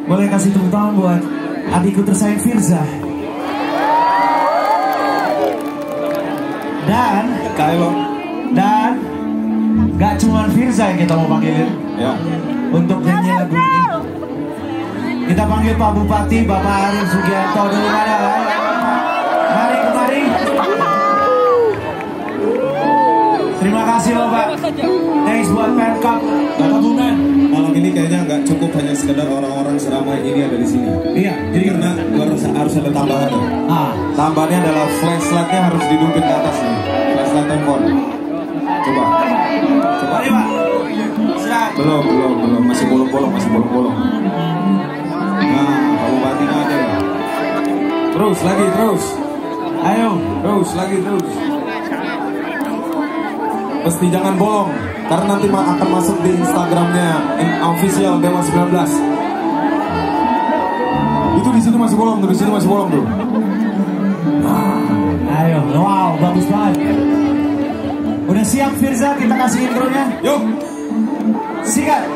Boleh kasih tepuk tangan buat adikku tersayang Firza. Dan gak cuma Firza yang kita mau panggilin ya. Untuk nyanyi lagu ini. Kita panggil Pak Bupati, Bapak Arief Sugiarto dulu. Mana? Mari kemari. Terima kasih Bapak. Thanks buat Pemkab Kebumen. Malam ini kayaknya nggak cukup hanya sekedar orang-orang seramai ini ada di sini. Iya, jadi karena harus ada tambahan. Tambahannya adalah flashlightnya harus didupin ke atas nih. Flashlight handphone. Coba. Mari Pak. Silakan. Belum. Masih bolong-bolong. Nah, Pak Bupati aja. Terus. Ayo. Terus. Pasti jangan bolong, karena nanti akan masuk di Instagramnya official Dewa 19. Itu di situ masih bolong tuh, Ayo, wow, bagus banget. Udah siap Firza, kita kasih intronya. Yuk. Sikat.